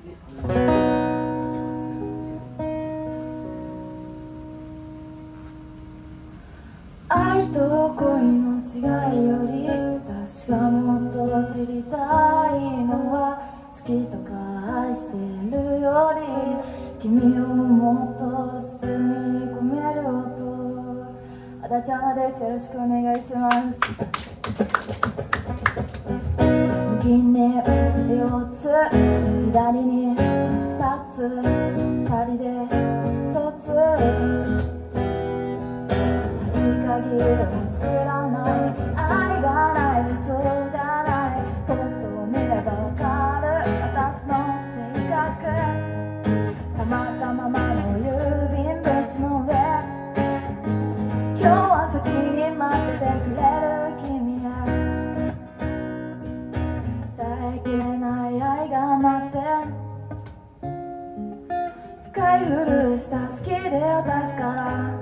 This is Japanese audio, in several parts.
愛と恋の違いより確かもっと知りたいのは好きとか愛してるより君をもっと包み込める音。あだちゃんです。よろしくお願いします。右に4つ左に2つ2人で1つ限りは作らない愛がないそうじゃないポストを見ればわかる私の性格たまたまの郵便物の上今日は先に待っててくれる君へ伝えきれない愛が待って使い古した好きで渡すから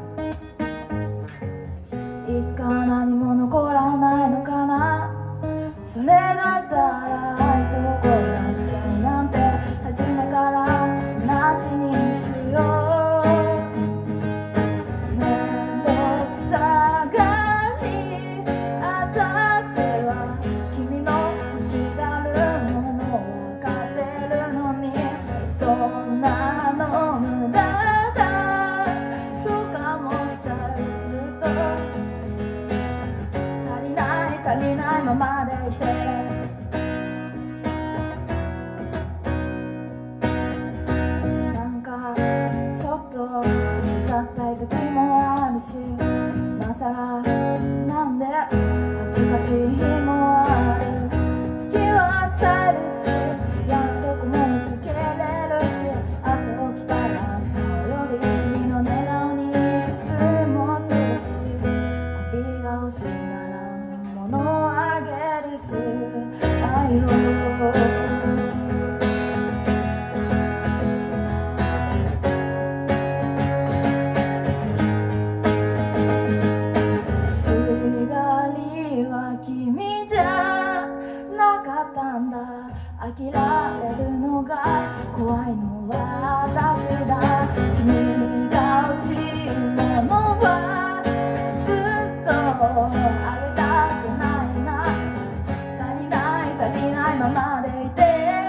いつか何も残らないのかな。それだったら愛と恋の違いなんて初めからなしにしよう。面倒くさがり私は君の欲しがるもの分かってるのにそんなの無駄だとか思っちゃうずっと足りないままでいてなんかちょっとうざったい時もあるし今さらなんで恥ずかしい日もある好きは伝えるしやっとこも見つけれるし朝起きたらそうより君の寝顔に睡もするしコピーが欲しいなら物をあげるし愛を欲しがりは君じゃなかったんだ飽きられるのが怖いのは私だ君が欲しいものはずっとあげたくないな足りないままでいて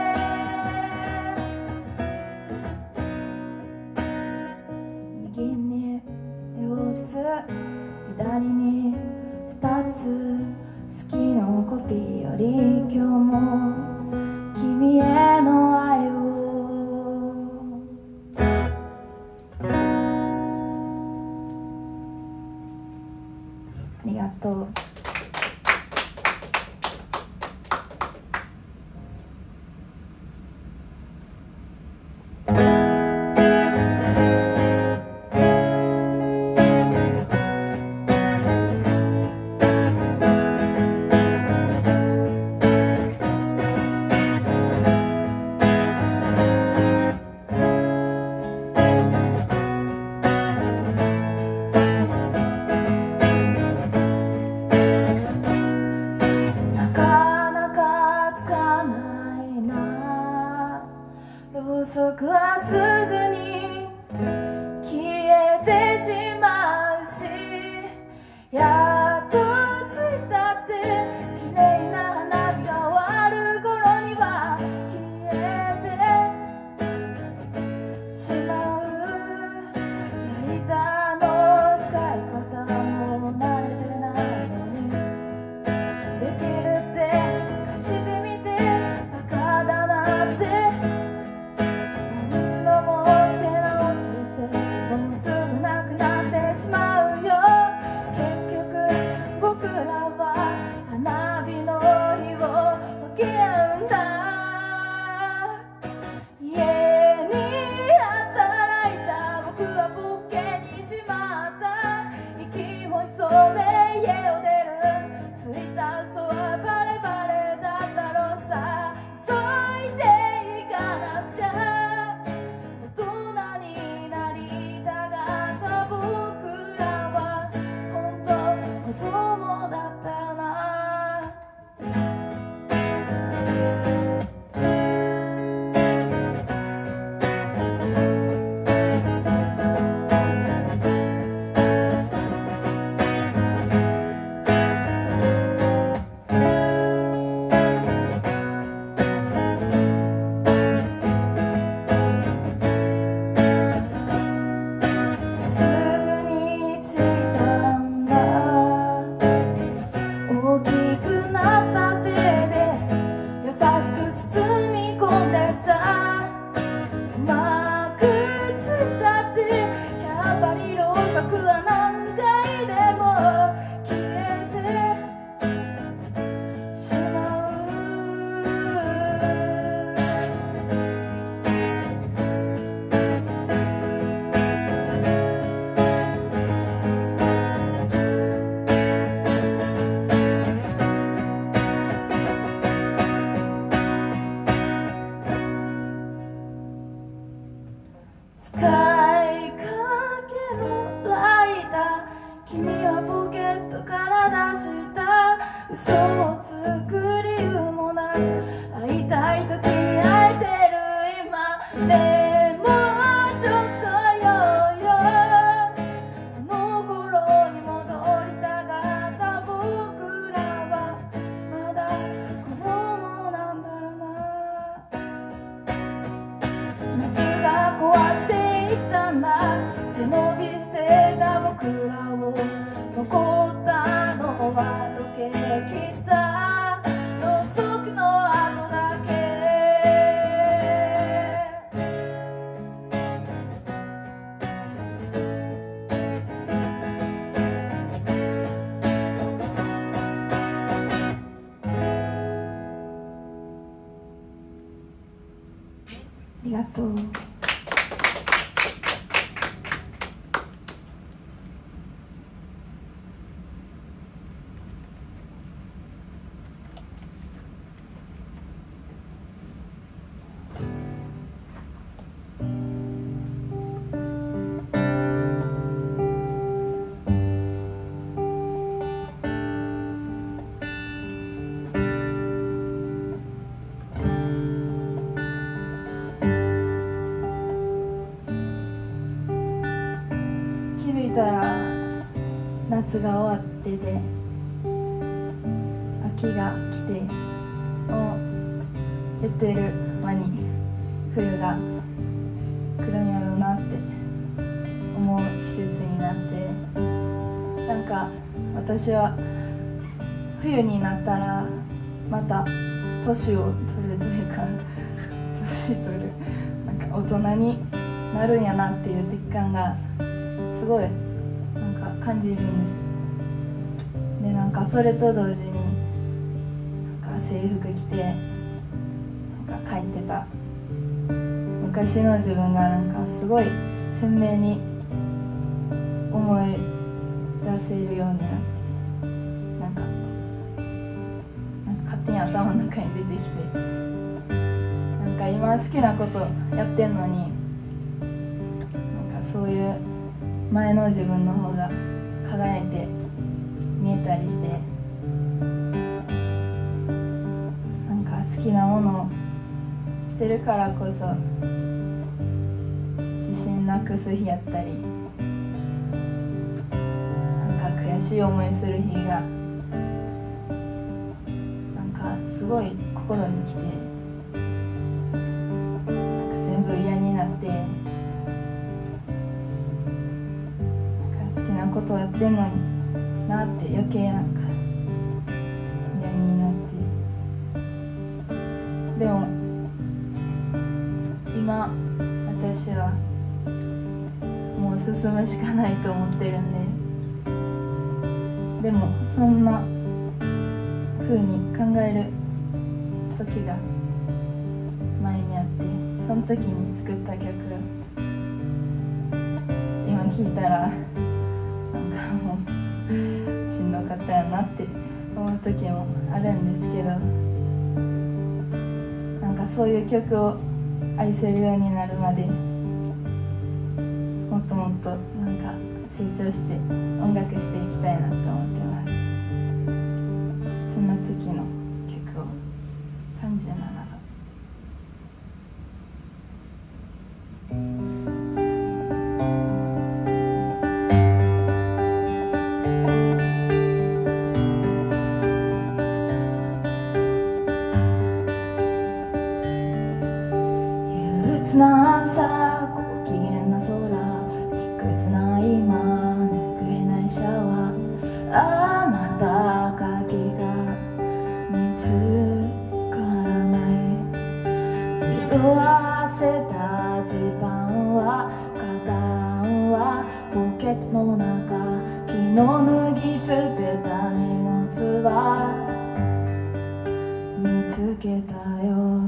右に4つ左に2つ好きのコピーより今日も君への愛をありがとう。ろうそくはすぐに消えてしまうしやっと着いたって綺麗な花火が終わる頃には消えてしまうライターの使い方も慣れてないのにできるって貸してみてバカだなって何度もつけりがとう。気づいたら夏が終わってて秋が来てもう言ってる間に冬が来るんやろうなって思う季節になって、なんか私は冬になったらまた年を取るというか年取るなんか大人になるんやなっていう実感がすごいなんか感じるんです。でなんかそれと同時になんか制服着てなんか書いてた昔の自分がなんかすごい鮮明に思い出せるようになって、なんか勝手に頭の中に出てきて、なんか今好きなことやってんのになんかそういう前の自分の方が輝いて見えたりして、なんか好きなものをしてるからこそ自信なくす日やったり、なんか悔しい思いする日がなんかすごい心にきて、なんか全部嫌になって、ことをやってんのになって余計なんか嫌になって、でも今私はもう進むしかないと思ってるんで、でもそんな風に考える時が前にあって、その時に作った曲今聴いたらもうしんどかったやなって思う時もあるんですけど、なんかそういう曲を愛せるようになるまでもっともっとなんか成長して音楽していきたいなと思ってます。そんな時の曲を37度。な朝ご機嫌な空、卑屈な今拭えないシャワー、ああまた鍵が見つからない、色あせたジーパンはカバンはポケットの中、昨日脱ぎ捨てた荷物は見つけたよ、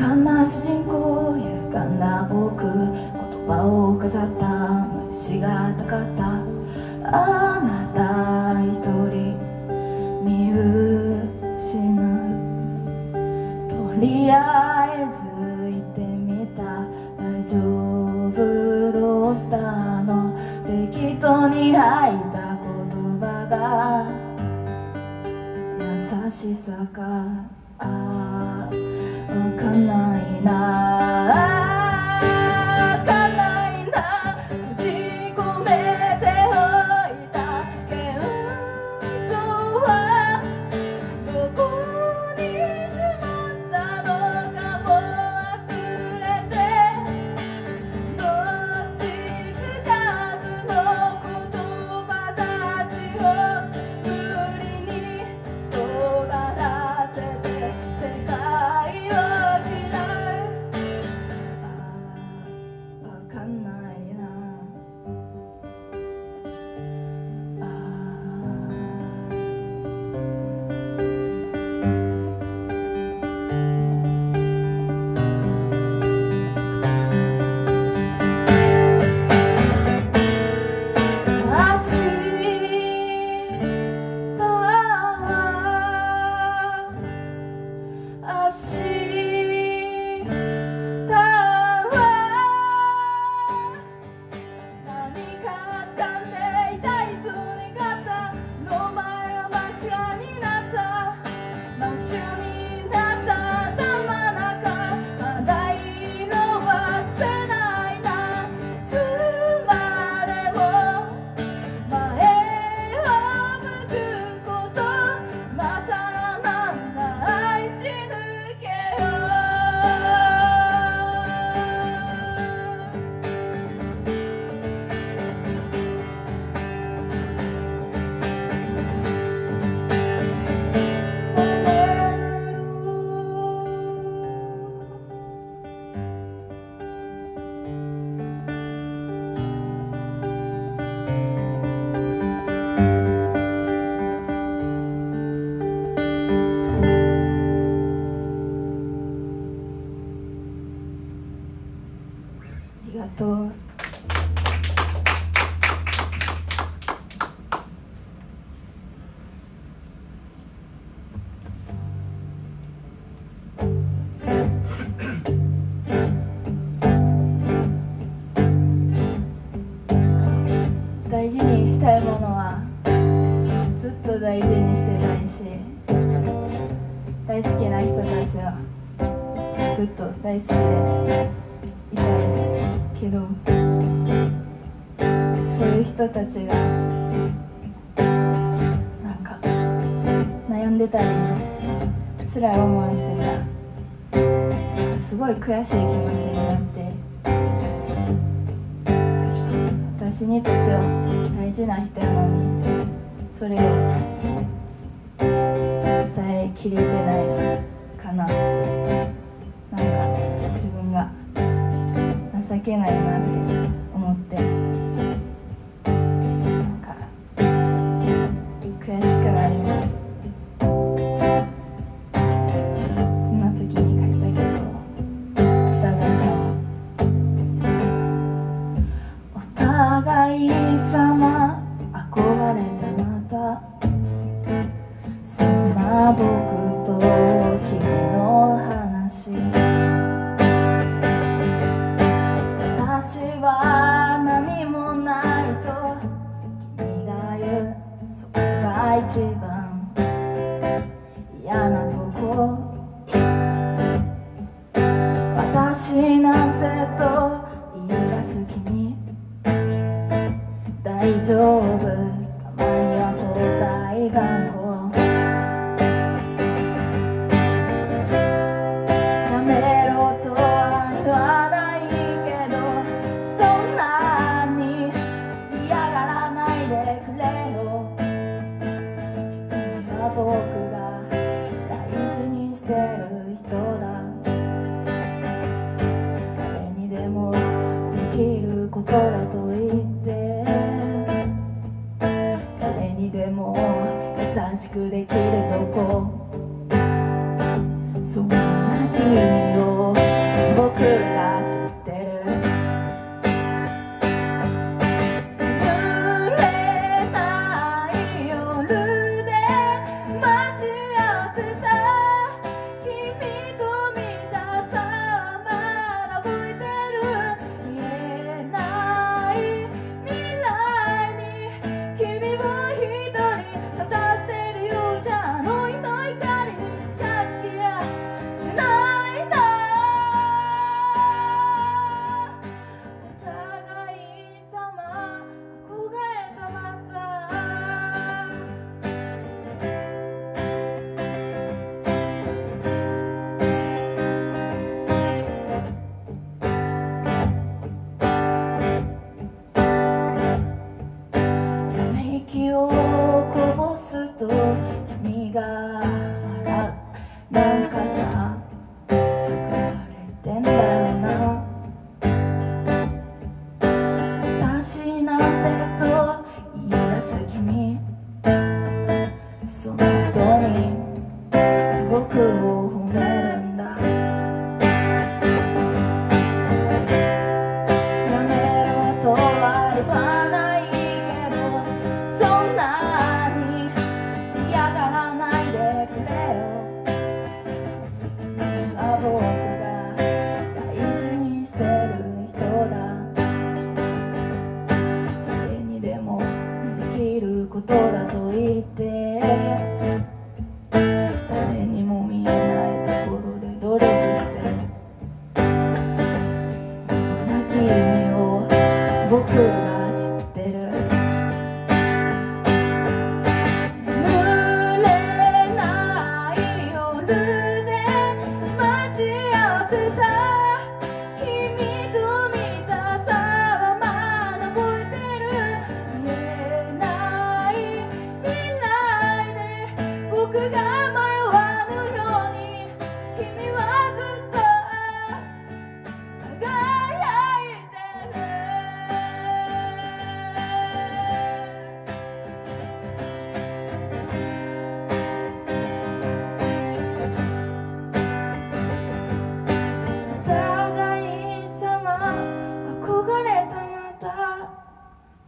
主人公、勇敢な僕、言葉を飾った虫がたかった。ああまた一人見失う。とりあえず言ってみた。大丈夫どうしたの。適当に吐いた言葉が優しさか。ああわかんないな。ありがとう。大事にしたいものはずっと大事にしてたいし、大好きな人たちはずっと大好きでいたいけど、そういう人たちがなんか悩んでたり辛い思いをしてたらすごい悔しい気持ちになって、私にとっては大事な人やのにそれを伝えきれてないかな。なんか自分が情けないなって思って、なんか悔しくなります。そんな時に書いた曲を歌がお互い様憧れてまたそんな僕と君の話、私は何もないと君が言う、そこが一番嫌なとこ。私なんてと言い出す君、大丈夫、たまには交代番号やめろとは言わないけど、そんなに嫌がらないでくれよ。君は僕が大事にしてる人だ。誰にでもできることだと言って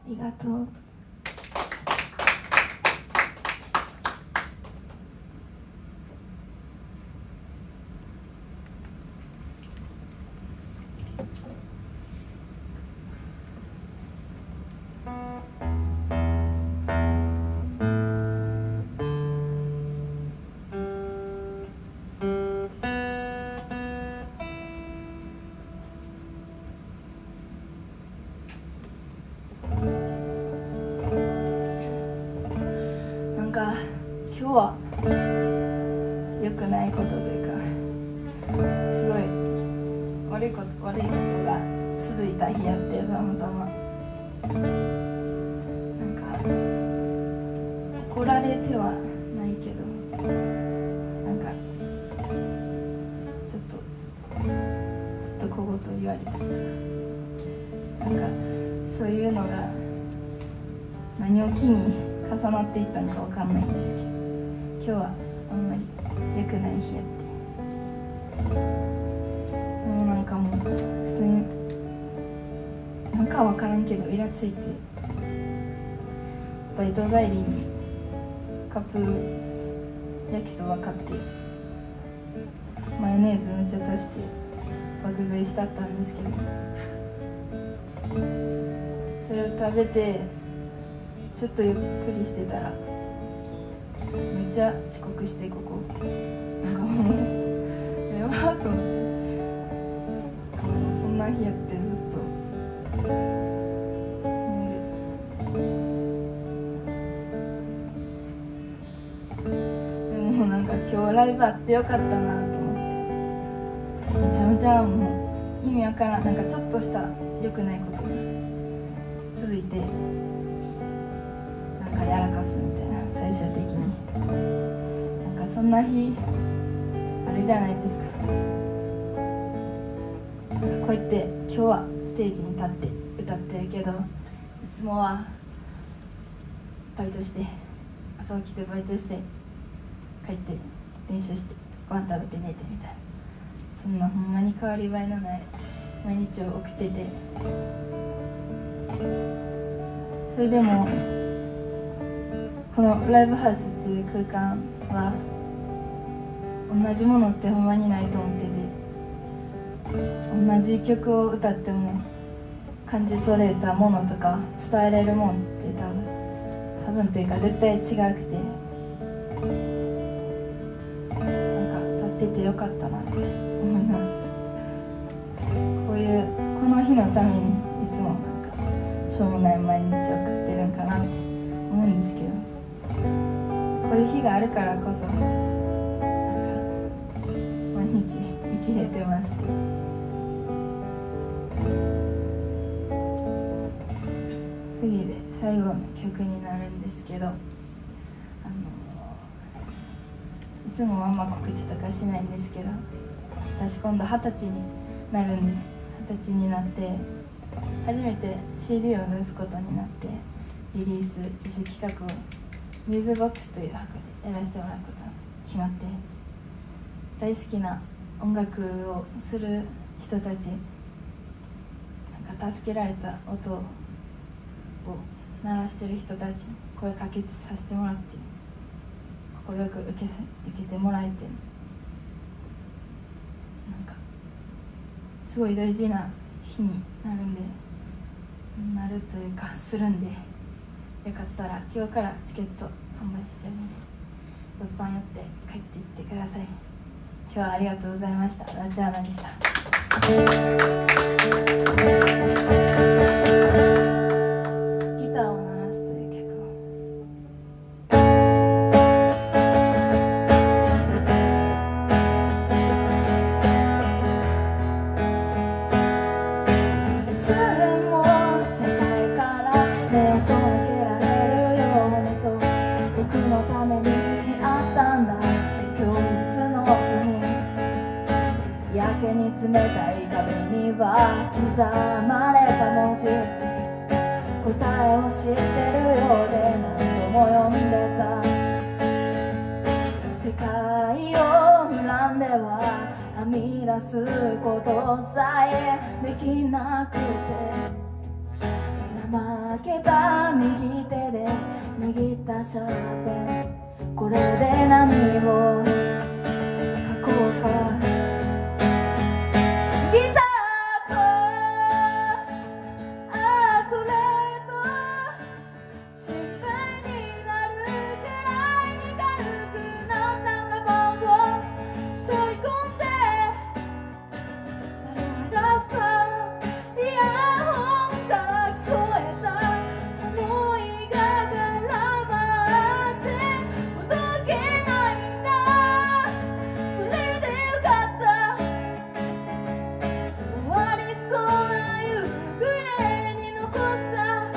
りがとう。今日は良くないことというか、すごい悪いことが続いた日やって、たまたまなんか怒られてはないけど、なんかちょっと小言言われたりとか、なんかそういうのが何を機に重なっていったのかわかんないんですけど、今日はあんまり良くない日やって、もうなんかもう普通になんかわからんけどイラついて、バイト帰りにカップ焼きそば買ってマヨネーズめっちゃ足して爆食いしたったんですけど、それを食べてちょっとゆっくりしてたらめっちゃ遅刻して、ここなんかもうやばーと思って、そんな日やってずっとでもなんか今日ライブあってよかったなと思って、めちゃめちゃもう意味わからん、なんかちょっとした良くないことが続いて、なんかやらかすみたいな、最終的になんかそんな日あるじゃないですか。こうやって今日はステージに立って歌ってるけど、いつもはバイトして、朝起きてバイトして帰って練習してご飯食べて寝てみたいな、そんなほんまに変わり映えのない毎日を送ってて、それでもこのライブハウスっていう空間は同じものってほんまにないと思ってて、同じ曲を歌っても感じ取れたものとか伝えれるもんって多分というか絶対違くて、なんか立っててよかったなって思います。この日のためにいつもなんかしょうもない毎日を送ってるんかなって思うんですけど、こういう日があるからこそなんか毎日生きれてます。次で最後の曲になるんですけど、いつもあんま告知とかしないんですけど、私今度20歳になるんです。20歳になって初めて CD を出すことになって、リリース自主企画をミューズボックスという箱でやらせてもらうことが決まって、大好きな音楽をする人たち、なんか助けられた音を鳴らしてる人たちに声かけさせてもらって、快く受けてもらえて、なんかすごい大事な日になるというかするんで、よかったら今日からチケット販売してるので物販寄って帰っていってください。今日はありがとうございました。ラチアーナでした。ギターを鳴らすという曲をいつでも世界から目を背けられるようにと僕のためにあったんだ。教室の隅やけに冷たい壁には刻まれた文字、答えを知ってるようで何度も読んでた。世界を恨んでは編み出すことさえできなくて、名前開けた右手で握ったシャーペン、これで何を書こうか。ギターとそれと心配になるくらいに軽くなったカバンを背負い込んで垂れ流したイヤホンから聞こえた想いが絡まってほどけないんだ。それでよかった。終わりそうな夕暮れに残した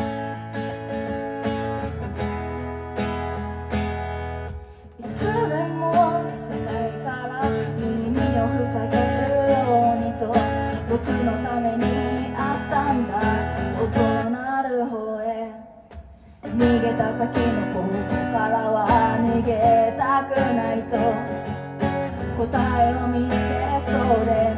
いつでも世界から耳を塞げるようにと僕のためにあったんだ。音のある方へ逃げた先のここからは逃げたくないと答えを見つけそれ